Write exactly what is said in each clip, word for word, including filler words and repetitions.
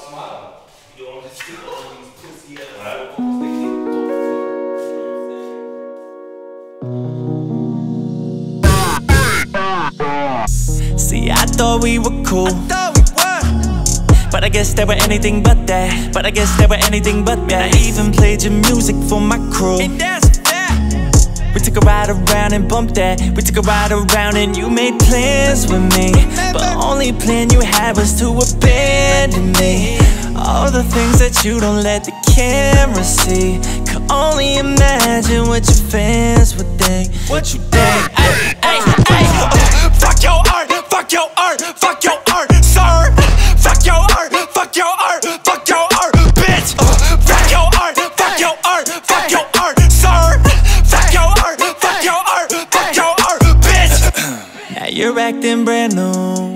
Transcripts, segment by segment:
smile. You don't just see all these pussy ass vocals. See, I thought we were cool, I thought we were, but I guess they were anything but that. But I guess they were anything but that. I even played your music for my crew, and that's that. We took a ride around and bumped that. We took a ride around and you made plans with me, but the only plan you had was to abandon me. All the things that you don't let the camera see. Could only imagine what your fans would think. What you think? Ay, ay, ay. Uh, fuck your art, fuck your art, fuck your art, sir. Fuck your art, fuck your art, fuck your art, bitch. Uh, fuck your art, fuck your art, fuck your art, sir. Fuck your art, fuck your art, fuck your art, bitch. Now you're acting brand new.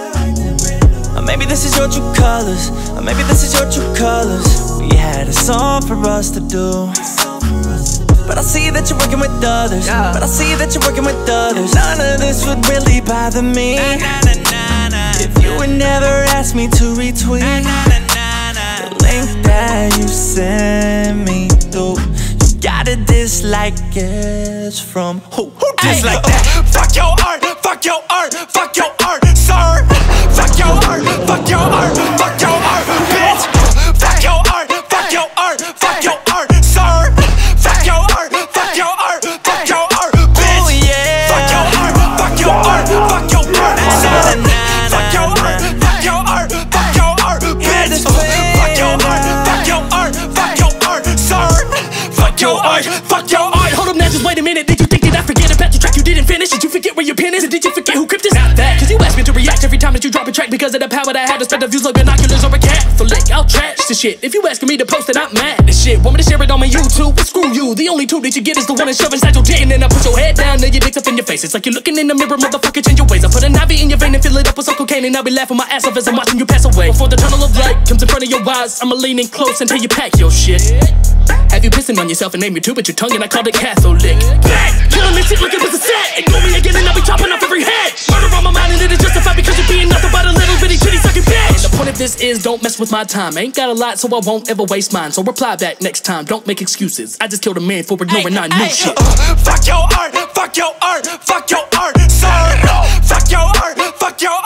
Or maybe this is your true colors. Or maybe this is your true colors. We had a song for us to do, but I see that you're working with others, yeah. But I see that you're working with others. None of this would really bother me, nah, nah, nah, nah, if you would never ask me to retweet nah, nah, nah, nah, the link that you sent me through. You got a dislike it's from who? Who dislike that? Uh, fuck your art, fuck your art, fuck your art, sir. Fuck your art, fuck your art, fuck your art, bitch. Fuck your art, fuck your art, fuck your art, sir. Fuck your art, fuck your art, fuck your art, bitch. Fuck your art, fuck your art, fuck your art, sir. Fuck your art, fuck your art, fuck your art, bitch. Fuck your art, fuck your art, fuck your art, sir. Fuck your art, fuck your art. Hold up now, just wait a minute. Did you think that I forget about the track you didn't finish? Did you forget where your pen is? And did you forget who crypt is? Not that, cause you asked me to react every time that you drop a track because of the power that I have to spread the views like binoculars or a Catholic. I'll trash this shit. If you asking me to post it, I'm mad this shit. Want me to share it on my YouTube? But screw you. The only tool that you get is the one that's shoved inside your dick. And then I put your head down, then your dick's up in your face. It's like you're looking in the mirror, motherfucker, change your ways. I put a navi in your vein and fill it up with some cocaine, and I'll be laughing my ass off as I'm watching you pass away. Before the tunnel of light comes in front of your eyes, I'ma lean in close until you pack your shit. Have you pissing on yourself and name your tube with your tongue, and I called it Catholic. Bang! Killing this shit like it was a set. Ignore me again and I'll be chopping off every head. Murder on my mind and it is justified because you're being nothing but a little bitty titty sucking bitch. And the point of this is don't mess with my time. I ain't got a lot so I won't ever waste mine. So reply back next time, don't make excuses. I just killed a man for ignoring I knew shit. uh, Fuck your art, fuck your art, fuck your art, sir. Fuck your art, fuck your art.